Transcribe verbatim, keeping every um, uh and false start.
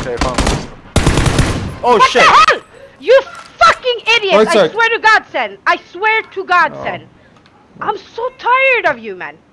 Okay, I found this. Oh what shit! What the hell? You fucking idiot! Right I side. swear to God, Sen. I swear to God, Oh. Sen. I'm so tired of you, man.